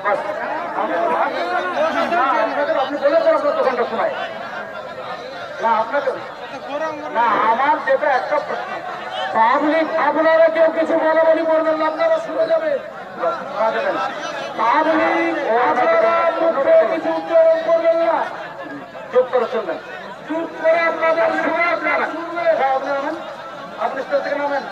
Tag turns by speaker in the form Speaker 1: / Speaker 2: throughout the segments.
Speaker 1: আপনি বলেছেন আপনার 2 ঘন্টা সময় না আপনাকে না, আমার যেটা একটা প্রশ্ন, পাবলিক আপনারা কেউ কিছু বলাবলি করবেন না, আপনারা শুনে যাবেন। পাবলিক আপনারা মুখে কিছু উচ্চারণ করবেন না, চুপ করে শুনবেন, চুপ করে আপনাদের শুনে আপনারা শুনবেন। আপনি স্টেজ থেকে নামেন,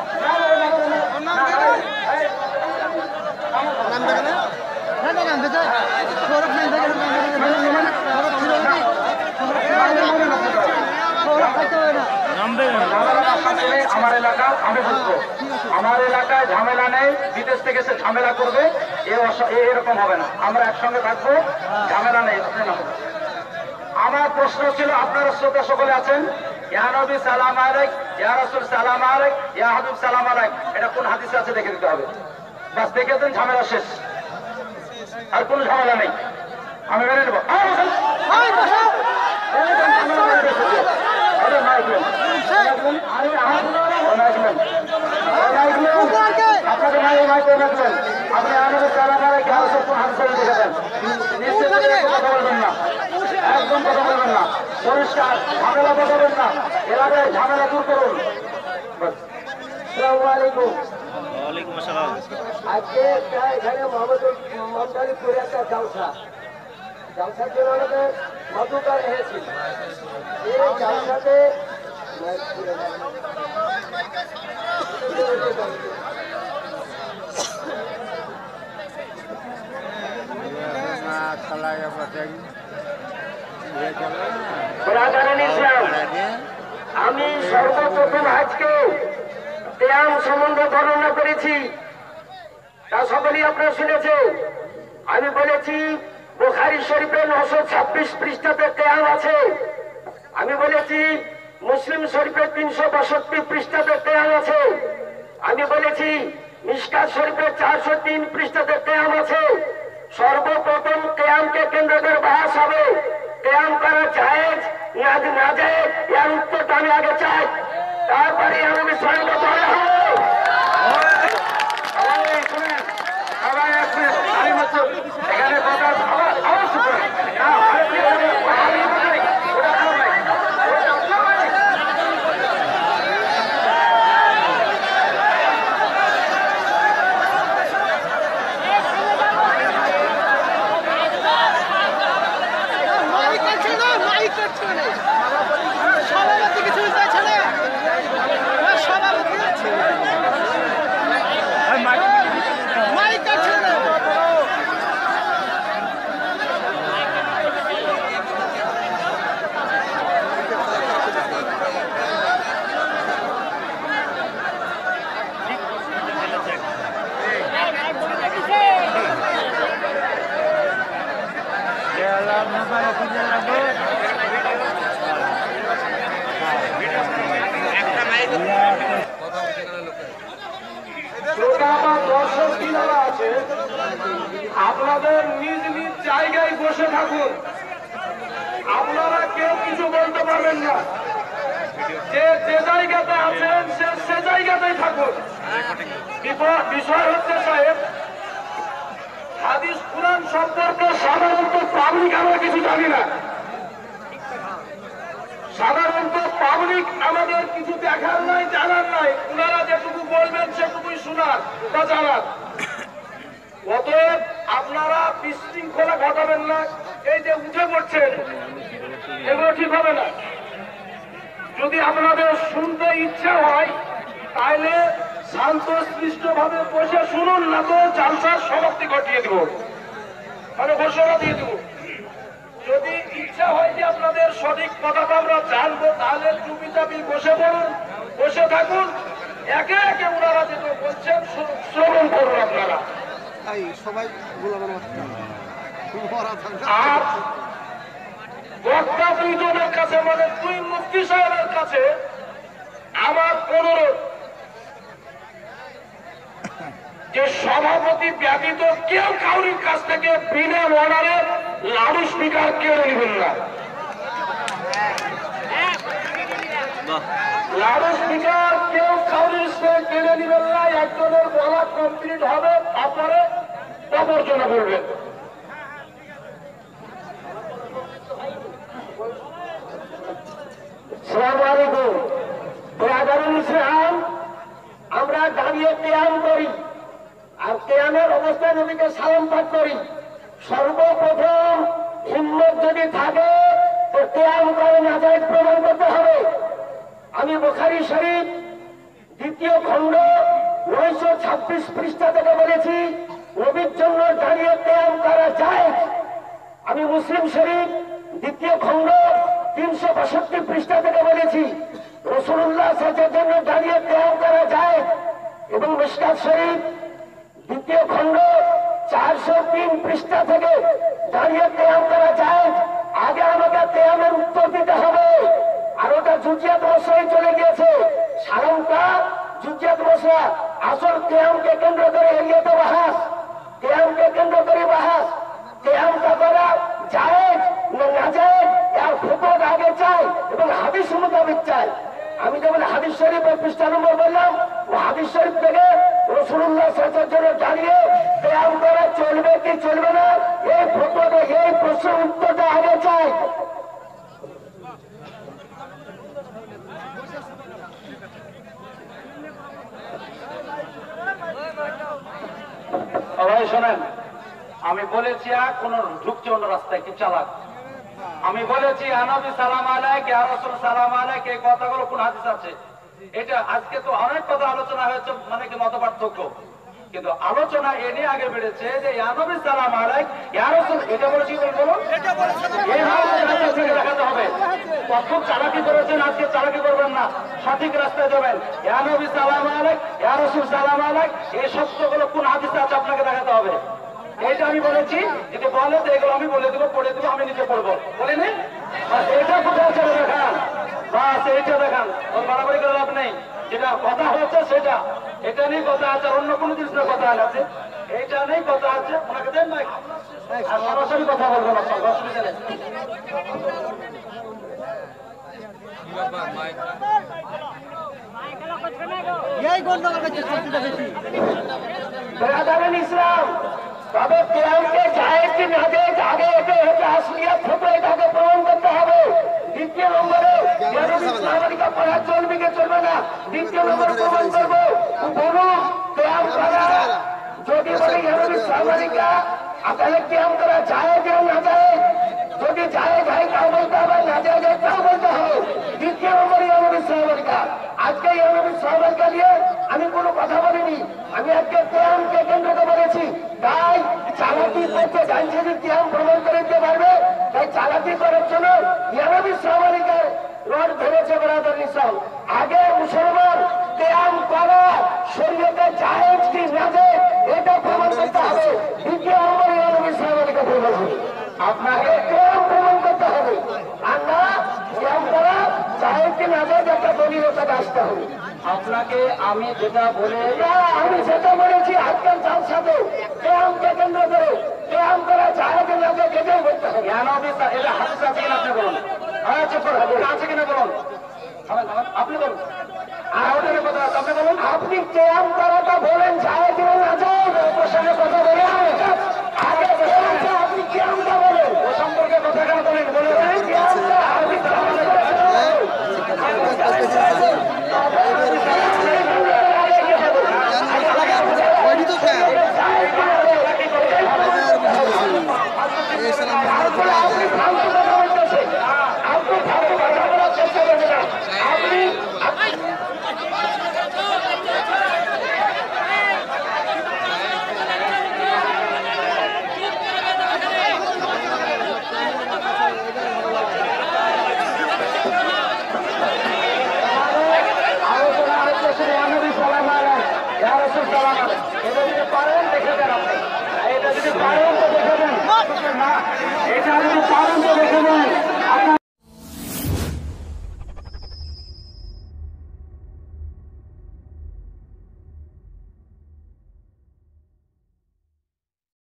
Speaker 1: আমার এলাকা আমি বুঝবো, আমার এলাকায় ঝামেলা নেই, বিদেশ থেকে সে ঝামেলা করবে এরকম হবে না, আমরা একসঙ্গে থাকবো, ঝামেলা নেই। আমার প্রশ্ন ছিল, আপনারা শ্রোতা সকলে আছেন, ইয়া নবী সালাম আলাইক, ইয়া রাসূল সালাম আলাইক, ইয়া হাবিব সালাম আলাইক, এটা কোন হাদিসে আছে দেখে দিতে হবে। বাস দেখে দেন, ঝামেলা শেষ, আর কোন ঝামেলা নেই। আমি মেনে নেব। আপনাদের ভাই মাইকে রাখবেন, আপনি আমাদের চালাকারে কেউ কোন হাদিসে দেখে দেন, কথা বলবেন না, একদম কথা বলবেন না, পরিষ্কার, ঝামেলা বসাবেন না, এলাকায় ঝামেলা দূর করুন। আসসালামু আলাইকুম। ওয়ালাইকুম আসসালাম। আজকে এখানে মোহাম্মদপুরে একটা জালসার জন্য আমাদের মধুকার হয়েছিল, এই জালসাতে আমি সর্বপ্রথম আজকে কেয়াম সম্বন্ধে বর্ণনা করেছি, তা সকলেই আপনারা শুনেছেন। আমি বলেছি বুখারী শরীফে 926 পৃষ্ঠাতে কেয়াম আছে। আমি বলেছি মুসলিম শরীফে 362 পৃষ্ঠাতে কেয়াম আছে। আমি বলেছি মিশকাত শরীফে 403 পৃষ্ঠাতে কেয়াম আছে। সর্বপ্রথম কেয়ামকে কেন্দ্র করে বাহাস হবে, কেয়াম করা জায়েজ না জায়েজ, এর উত্তরটা আমি আগে চাই, তারপরে আমি বিষয়টা বলা হবে। এখানে কথা আপনাদের নিজ নিজ জায়গায় বসে থাকুন, আপনারা কেউ কিছু বলতে পারবেন না, যে যে জায়গাতে আছেন সে জায়গাতেই থাকুন। বিষয় হচ্ছে সাহেব, হাদিস কুরআন সম্পর্কে সাধারণত পাবলিক আমরা কিছু জানি না, সাধারণত পাবলিক আমাদের কিছু দেখার নাই, জানার নাই, ওনারা যেটুকু বলবেন সেটুকুই শোনার বা জানার। অতএব আপনারা বিশৃঙ্খলা ঘটাবেন না, এই যে উঠে পড়ছেন এগুলো ঠিক হবে না। যদি আপনাদের শুনতে ইচ্ছা হয় তাহলে শান্তশিষ্ট ভাবে বসে শুনুন, না তো জালসার সমাপ্তি ঘটিয়ে দেব, মানে ঘোষণা দিয়ে দেব। যদি ইচ্ছা হয় যে আপনাদের সঠিক কথাটা আমরা জানবো, তাহলে চুপি চাপি বসে পড়ুন, বসে থাকুন, একে একে ওনারা যেটা বলছেন শ্রবণ করুন আপনারা।
Speaker 2: সবাই
Speaker 1: আর বক্তা দুইজনের কাছে, মানে দুই মুফতি সাহেবের কাছে আমার অনুরোধ, যে সভাপতি ব্যতীত কেউ কাউরির কাছ থেকে বিনা অর্ডারে লাউড স্পিকার কেড়ে নেবেন না। লাউড স্পিকার কেউ কাউরির কেড়ে নেবেন না। একজনের বলা কমপ্লিট হবে, তারপরে আলোচনা বলবেন। আসসালামু আলাইকুম। ব্রাদারুল ইসলাম, আমরা দাঁড়িয়ে কেয়াম করি আর কেয়ামের অবস্থায় নবীকে সালাম পাঠ করি। সর্বপ্রথম হিম্মত যদি থাকে তো কেয়াম করে নাজায়েজ প্রমাণ করতে হবে। আমি বুখারী শরীফ 2য় খণ্ড 926 পৃষ্ঠা থেকে বলেছি নবীর জন্য দাঁড়িয়ে কেয়াম করা যায়। আমি মুসলিম শরীফ 2য় খণ্ড 362 পৃষ্ঠা থেকে বলেছি রাসূলুল্লাহ সাল্লাল্লাহু আলাইহি ওয়াসাল্লামের জন্য দাঁড়িয়ে কেয়াম করা যায়। এবং মিশকাত শরীফ 2য় খণ্ড 403 পৃষ্ঠা থেকে দাঁড়িয়ে কেয়াম করা যায়। আগে আমাকে কেয়ামের উত্তর দিতে হবে। আর ওটা জুজিয়াত মশলাই চলে গিয়েছে। সালামটা জুজিয়াত মশলা, আসল কেয়ামকে কেন্দ্র করে এরিয়াতে বাহাস, কেয়ামকে কেন্দ্র করে বাহাস। কেয়ামটা করা জায়েজ না নাজায়েজ এর ফতোয়া আগে চাই এবং হাদিস মোতাবেক চাই। আমি যেমন হাদিস শরীফের পৃষ্ঠা নম্বর বললাম, ও হাদিস শরীফ থেকে রাসূলুল্লাহ সাল্লাল্লাহু আলাইহি ওয়াসাল্লামের জন্য দাঁড়িয়ে কেয়াম করা চলবে কি চলবে না এই ফতোয়াটা, এই প্রশ্নের উত্তরটা আগে চাই।
Speaker 2: সবাই শোনেন, আমি বলেছি কোন ঢুকছে অন্য রাস্তায় কি চালাক। আমি বলেছি নবী সালাম আলাইক, ইয়া রাসূল সালাম আলাইক, এই কথাগুলো কোন হাদিস আছে? এটা আজকে তো অনেক কথা আলোচনা হয়েছে, মানে কি মত পার্থক্য, কিন্তু আলোচনা এ নিয়ে আগে বেড়েছে যে ইয়া নবী সালাম আলাইক, ইয়া রাসূল, এটা বলেছি বলুন। এইভাবে দেখাতে হবে। কত চালাকি করেছেন, আজকে চালাকি করবেন না, সঠিক রাস্তায় যাবেন। ইয়া নবী সালাম আলাইক, ইয়া রাসূল সালাম আলাইক, এই শব্দগুলো কোন হাদিসে আছে আপনাকে দেখাতে হবে। এইটা আমি বলেছি, যদি বলে তো এগুলো আমি বলে দেবো, পড়ে দেবো, আমি নিজে পড়বো, বলিনি? এটা কোথায় চলে দেখান, বাস এইটা দেখান, ওর বাড়াবাড়ি করে লাভ নেই। যেটা কথা হচ্ছে সেটা, এটা নিয়ে কথা আছে, অন্য কোনো জিনিসের কথা আছে, এইটা নেই কথা আছে। ওনাকে দেন না, আর সরাসরি কথা বলবো না, অসুবিধা নেই।
Speaker 1: ইসলাম, তবে কেয়ামকে জায়েজ কি নাজায়েজ আগে এটা হচ্ছে আসলিয়াত ফতোয়া, এটাকে প্রমাণ করতে হবে। দ্বিতীয় নম্বরে ইসলামিকা পড়া চলবে কি চলবে না, দ্বিতীয় নম্বর প্রমাণ করবো। বলুন কেয়াম করা যদি বলে ইসলামিকা তাহলে কেয়াম করা জায়েজ না নাজায়েজ? যদি জায়েজ হয় তাও বলতে হবে, নাজায়েজ হয় তাও বলতে হবে। দ্বিতীয় নম্বর ইসলামিকা, আজকে ইসলামিকা নিয়ে আমি কোনো কথা বলিনি, আমি আজকে কেয়ামকে কেন্দ্র করে বলেছি। তাই চালাকি করতে জানছে যে কেয়াম প্রমাণ করে দিতে পারবে, তাই চালাকি করার জন্য ইসলামিকার রড ধরেছে ব্রাদার ইসলাম। আগে মুসলমান কেয়াম করা শরীয়তে জায়েজ কি নাজায়েজ এটা প্রমাণ করতে হবে। দ্বিতীয় নম্বর ইসলামিকা প্রমাণ হবে, আপনাকে কেয়াম প্রমাণ করতে হবে, আর না কেয়াম করা জায়েজ কি নাজায়েজ একটা দলিলতাকে আসতে হবে।
Speaker 2: আপনাকে আমি যেটা বলে,
Speaker 1: আমি যেটা বলেছি আজকাল যার সাথে কেয়ামকে কেন্দ্র করে কেয়াম করা জায়েজ নাজায়েজ এটাই বলতে হবে।
Speaker 2: এটা হাদিস আছে কিনা আপনি বলুন, আছে কিনা বলুন, আপনি বলুন। আর ওদের কথা আপনি বলুন,
Speaker 1: আপনি কেয়াম করাটা বলেন জায়েজ না নাজায়েজ, ওর সঙ্গে কথা বলে আগে বলেছে আপনি কেয়ামটা বলেন,
Speaker 2: ও সম্পর্কে কথা কেন বলেন বলে
Speaker 1: এটা যদি পারেন